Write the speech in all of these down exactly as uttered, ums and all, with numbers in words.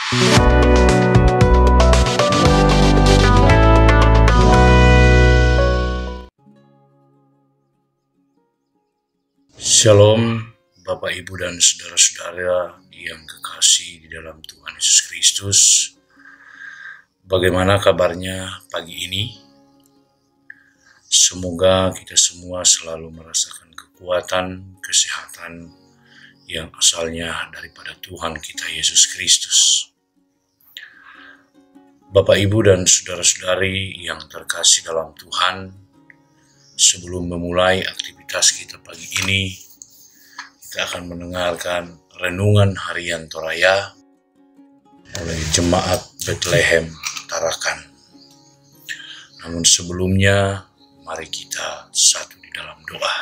Shalom Bapak Ibu dan saudara-saudara yang kekasih di dalam Tuhan Yesus Kristus. Bagaimana kabarnya pagi ini? Semoga kita semua selalu merasakan kekuatan, kesehatan yang asalnya daripada Tuhan kita Yesus Kristus. Bapak Ibu dan saudara-saudari yang terkasih dalam Tuhan, sebelum memulai aktivitas kita pagi ini, kita akan mendengarkan renungan harian Toraya oleh Jemaat Bethlehem Tarakan. Namun sebelumnya, mari kita satu di dalam doa.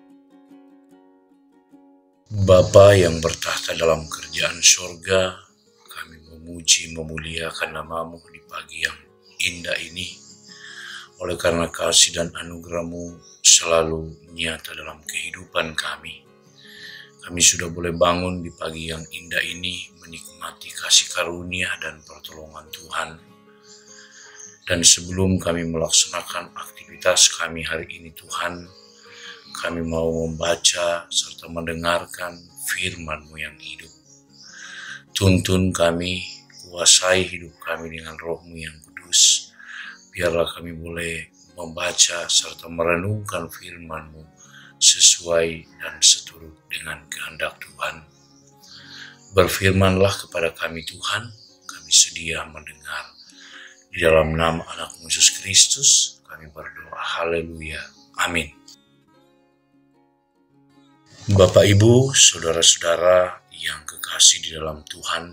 Bapa yang bertahta dalam kerajaan sorga, kami memuji memuliakan nama-Mu di pagi yang indah ini. Oleh karena kasih dan anugerah-Mu selalu nyata dalam kehidupan kami. Kami sudah boleh bangun di pagi yang indah ini menikmati kasih karunia dan pertolongan Tuhan. Dan sebelum kami melaksanakan aktivitas kami hari ini Tuhan, kami mau membaca serta mendengarkan firman-Mu yang hidup. Tuntun kami, kuasai hidup kami dengan Roh-Mu yang kudus. Biarlah kami boleh membaca serta merenungkan firman-Mu sesuai dan seturut dengan kehendak Tuhan. Berfirmanlah kepada kami Tuhan, kami sedia mendengar. Di dalam nama anak-Mu Yesus Kristus, kami berdoa. Haleluya. Amin. Bapak, Ibu, saudara-saudara yang kekasih di dalam Tuhan,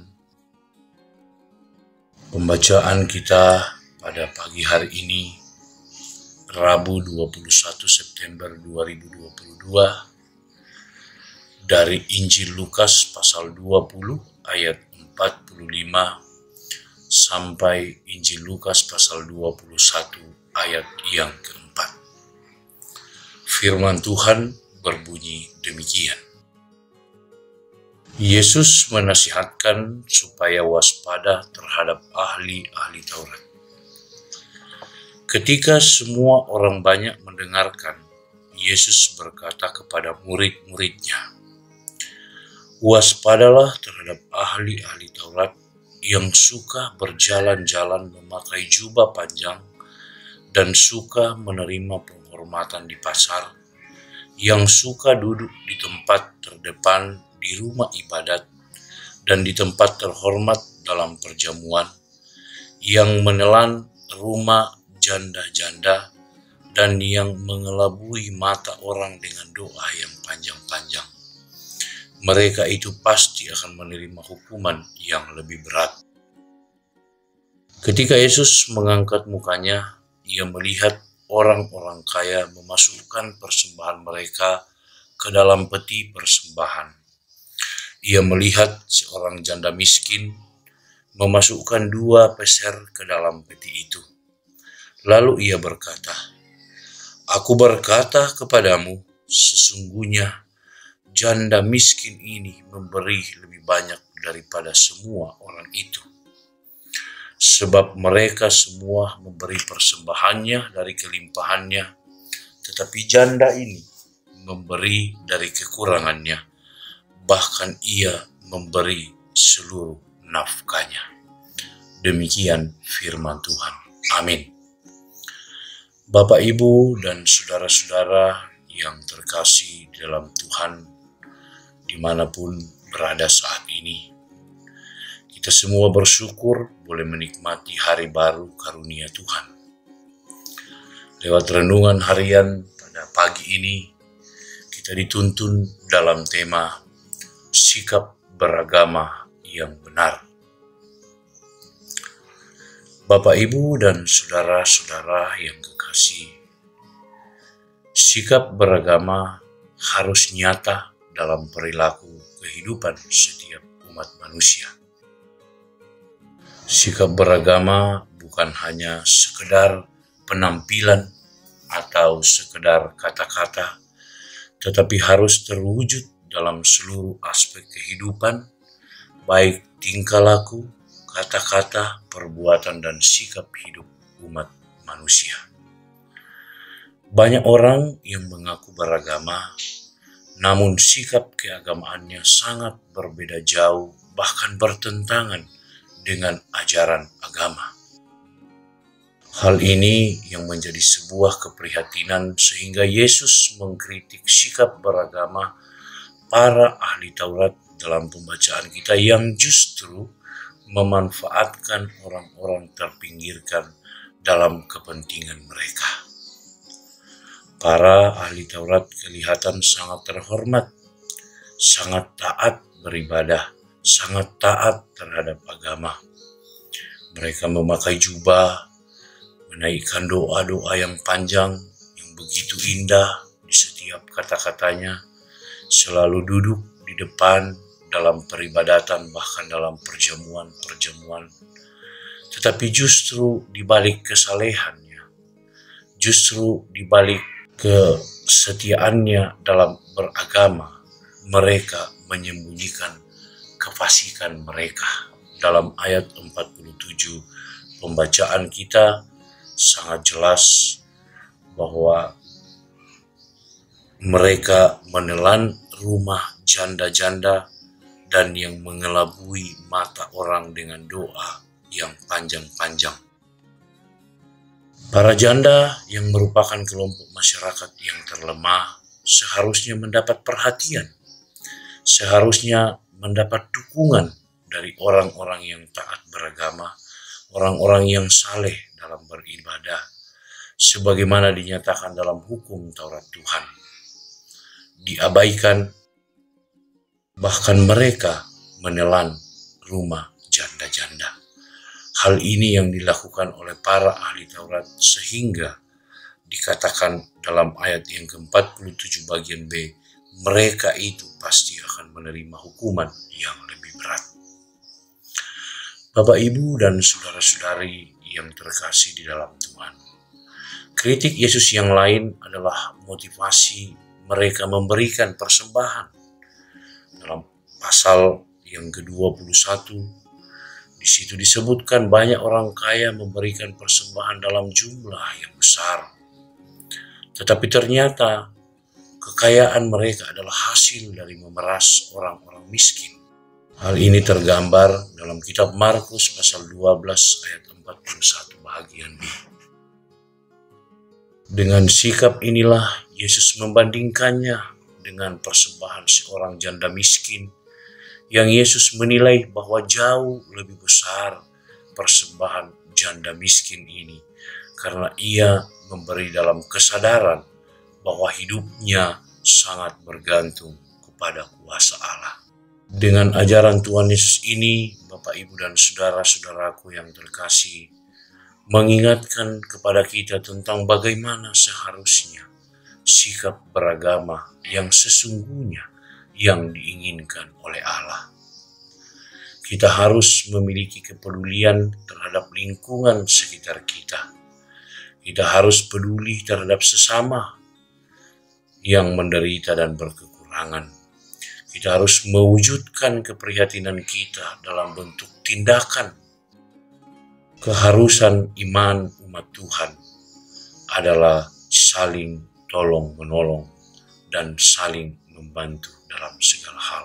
pembacaan kita pada pagi hari ini, Rabu dua puluh satu September dua ribu dua puluh dua, dari Injil Lukas pasal dua puluh ayat empat puluh lima sampai Injil Lukas pasal dua puluh satu ayat yang keempat. Firman Tuhan berbunyi demikian. Yesus menasihatkan supaya waspada terhadap ahli-ahli Taurat. Ketika semua orang banyak mendengarkan, Yesus berkata kepada murid-muridnya, "Waspadalah terhadap ahli-ahli Taurat yang suka berjalan-jalan memakai jubah panjang dan suka menerima penghormatan di pasar, yang suka duduk di tempat terdepan di rumah ibadat dan di tempat terhormat dalam perjamuan, yang menelan rumah janda-janda dan yang mengelabui mata orang dengan doa yang panjang-panjang. Mereka itu pasti akan menerima hukuman yang lebih berat." Ketika Yesus mengangkat mukanya, Ia melihat orang-orang kaya memasukkan persembahan mereka ke dalam peti persembahan. Ia melihat seorang janda miskin memasukkan dua peser ke dalam peti itu. Lalu Ia berkata, "Aku berkata kepadamu, sesungguhnya janda miskin ini memberi lebih banyak daripada semua orang itu. Sebab mereka semua memberi persembahannya dari kelimpahannya, tetapi janda ini memberi dari kekurangannya, bahkan ia memberi seluruh nafkahnya." Demikian firman Tuhan. Amin. Bapak, Ibu, dan saudara-saudara yang terkasih di dalam Tuhan, dimanapun berada saat ini, kita semua bersyukur boleh menikmati hari baru karunia Tuhan. Lewat renungan harian pada pagi ini, kita dituntun dalam tema sikap beragama yang benar. Bapak, Ibu, dan saudara-saudara yang kekasih, sikap beragama harus nyata dalam perilaku kehidupan setiap umat manusia. Sikap beragama bukan hanya sekedar penampilan atau sekedar kata-kata, tetapi harus terwujud dalam seluruh aspek kehidupan, baik tingkah laku, kata-kata, perbuatan, dan sikap hidup umat manusia. Banyak orang yang mengaku beragama, namun sikap keagamaannya sangat berbeda jauh, bahkan bertentangan dengan ajaran agama. Hal ini yang menjadi sebuah keprihatinan sehingga Yesus mengkritik sikap beragama para ahli Taurat dalam pembacaan kita yang justru memanfaatkan orang-orang terpinggirkan dalam kepentingan mereka. Para ahli Taurat kelihatan sangat terhormat, sangat taat beribadah, sangat taat terhadap agama. Mereka memakai jubah, menaikkan doa-doa yang panjang, yang begitu indah di setiap kata-katanya, selalu duduk di depan dalam peribadatan, bahkan dalam perjamuan-perjamuan. Tetapi justru di balik kesalehannya, justru di balik kesetiaannya dalam beragama, mereka menyembunyikan kefasikan mereka. Dalam ayat empat puluh tujuh pembacaan kita sangat jelas bahwa mereka menelan rumah janda-janda dan yang mengelabui mata orang dengan doa yang panjang-panjang. Para janda yang merupakan kelompok masyarakat yang terlemah seharusnya mendapat perhatian, seharusnya mendapat dukungan dari orang-orang yang taat beragama, orang-orang yang saleh dalam beribadah, sebagaimana dinyatakan dalam hukum Taurat Tuhan. Diabaikan, bahkan mereka menelan rumah janda-janda. Hal ini yang dilakukan oleh para ahli Taurat sehingga dikatakan dalam ayat yang ke empat puluh tujuh bagian B, mereka itu pasti akan menerima hukuman yang lebih berat. Bapak, Ibu, dan saudara-saudari yang terkasih di dalam Tuhan, kritik Yesus yang lain adalah motivasi mereka memberikan persembahan. Dalam pasal yang ke dua puluh satu, di situ disebutkan banyak orang kaya memberikan persembahan dalam jumlah yang besar. Tetapi ternyata kekayaan mereka adalah hasil dari memeras orang-orang miskin. Hal ini tergambar dalam kitab Markus pasal dua belas ayat empat puluh satu bagian B. Dengan sikap inilah Yesus membandingkannya dengan persembahan seorang janda miskin yang Yesus menilai bahwa jauh lebih besar persembahan janda miskin ini karena ia memberi dalam kesadaran bahwa hidupnya sangat bergantung kepada kuasa Allah. Dengan ajaran Tuhan Yesus ini, Bapak, Ibu, dan saudara-saudaraku yang terkasih, mengingatkan kepada kita tentang bagaimana seharusnya sikap beragama yang sesungguhnya yang diinginkan oleh Allah. Kita harus memiliki kepedulian terhadap lingkungan sekitar kita. Kita harus peduli terhadap sesama yang menderita dan berkekurangan. Kita harus mewujudkan keprihatinan kita dalam bentuk tindakan. Keharusan iman umat Tuhan adalah saling tolong-menolong dan saling membantu dalam segala hal.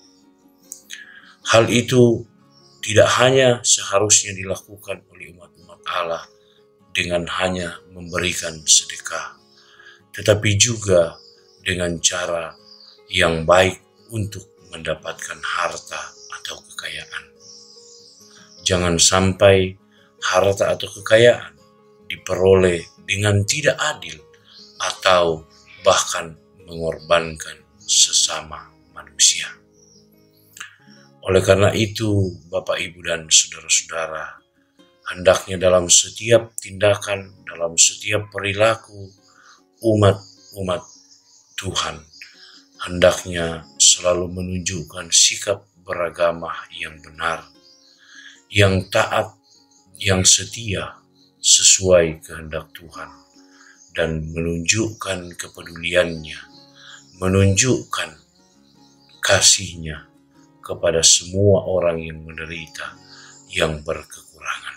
Hal itu tidak hanya seharusnya dilakukan oleh umat-umat Allah dengan hanya memberikan sedekah, tetapi juga dengan cara yang baik untuk mendapatkan harta atau kekayaan. Jangan sampai harta atau kekayaan diperoleh dengan tidak adil atau bahkan mengorbankan sesama manusia. Oleh karena itu, Bapak, Ibu, dan saudara-saudara, hendaknya dalam setiap tindakan, dalam setiap perilaku umat-umat Tuhan, hendaknya selalu menunjukkan sikap beragama yang benar, yang taat, yang setia sesuai kehendak Tuhan, dan menunjukkan kepeduliannya, menunjukkan kasihnya kepada semua orang yang menderita, yang berkekurangan.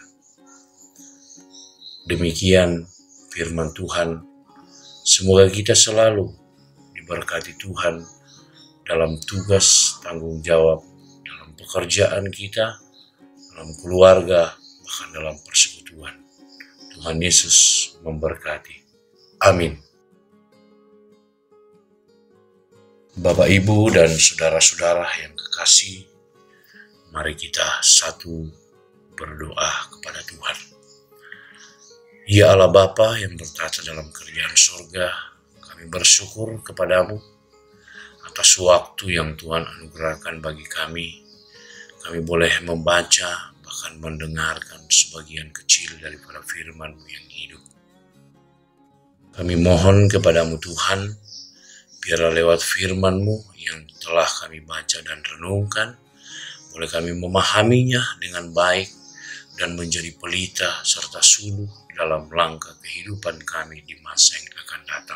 Demikian firman Tuhan. Semoga kita selalu diberkati Tuhan dalam tugas tanggung jawab, dalam pekerjaan kita, dalam keluarga, bahkan dalam persekutuan. Tuhan Yesus memberkati. Amin. Bapak, Ibu, dan saudara-saudara yang kekasih, mari kita satu berdoa kepada Tuhan. Ya Allah Bapa yang bertata dalam kerajaan surga, kami bersyukur kepadamu atas waktu yang Tuhan anugerahkan bagi kami. Kami boleh membaca, bahkan mendengarkan sebagian kecil daripada firman-Mu yang hidup. Kami mohon kepadamu Tuhan, biarlah lewat firman-Mu yang telah kami baca dan renungkan, boleh kami memahaminya dengan baik dan menjadi pelita serta suluh dalam langkah kehidupan kami di masa yang akan datang.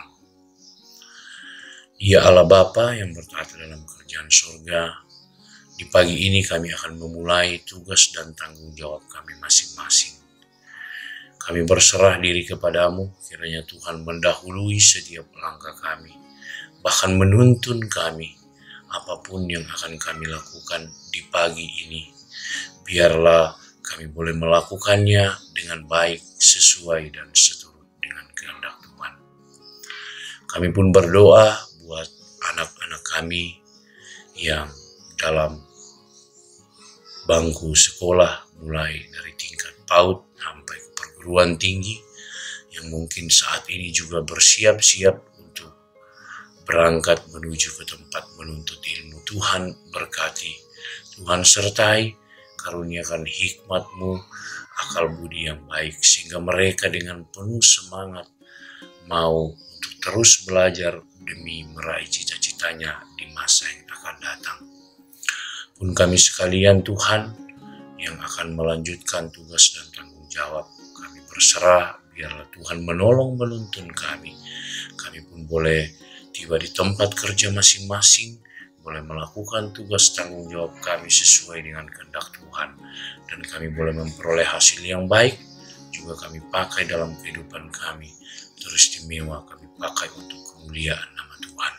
Ya Allah Bapa yang bertata dalam kerajaan surga, di pagi ini kami akan memulai tugas dan tanggung jawab kami masing-masing. Kami berserah diri kepadamu, kiranya Tuhan mendahului setiap langkah kami, bahkan menuntun kami apapun yang akan kami lakukan di pagi ini. Biarlah kami boleh melakukannya dengan baik, sesuai dan seturut dengan kehendak Tuhan. Kami pun berdoa buat anak-anak kami yang dalam bangku sekolah, mulai dari tingkat PAUD sampai ke perguruan tinggi, yang mungkin saat ini juga bersiap-siap untuk berangkat menuju ke tempat menuntut ilmu. Tuhan berkati, Tuhan sertai, karuniakan hikmat-Mu, akal budi yang baik, sehingga mereka dengan penuh semangat mau untuk terus belajar demi meraih cita-citanya di masa yang akan datang. Pun kami sekalian Tuhan yang akan melanjutkan tugas dan tanggung jawab, kami berserah, biarlah Tuhan menolong menuntun kami. Kami pun boleh tiba di tempat kerja masing-masing, boleh melakukan tugas tanggung jawab kami sesuai dengan kehendak Tuhan, dan kami boleh memperoleh hasil yang baik, juga kami pakai dalam kehidupan kami, teristimewa kami pakai untuk kemuliaan nama Tuhan.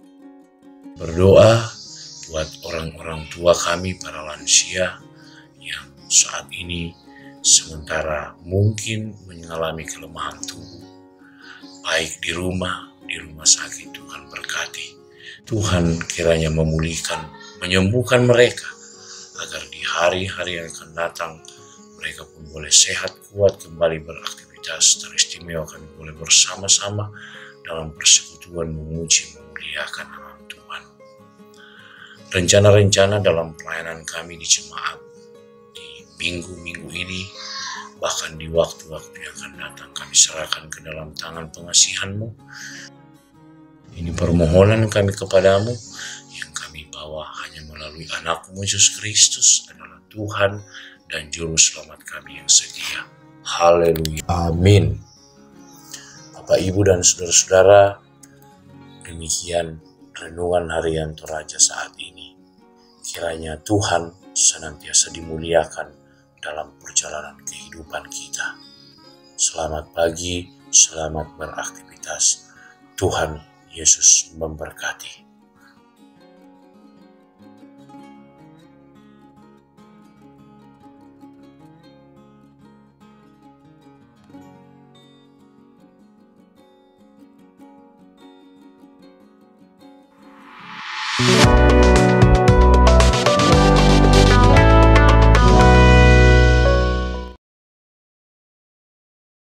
Berdoa buat orang-orang tua kami, para lansia yang saat ini sementara mungkin mengalami kelemahan tubuh, baik di rumah, di rumah sakit. Tuhan berkati. Tuhan kiranya memulihkan, menyembuhkan mereka, agar di hari-hari yang akan datang mereka pun boleh sehat, kuat, kembali beraktivitas. Teristimewa kami boleh bersama-sama dalam persekutuan memuji, memuliakan nama Tuhan. Rencana-rencana dalam pelayanan kami di jemaat di minggu-minggu ini, bahkan di waktu-waktu yang akan datang, kami serahkan ke dalam tangan pengasihan-Mu. Ini permohonan kami kepadamu, yang kami bawa hanya melalui anak-Mu Yesus Kristus adalah Tuhan dan Juru Selamat kami yang setia. Haleluya. Amin. Bapak, Ibu, dan saudara-saudara, demikian renungan harian Toraja saat ini. Kiranya Tuhan senantiasa dimuliakan dalam perjalanan kehidupan kita. Selamat pagi, selamat beraktivitas. Tuhan Yesus memberkati. Thank you.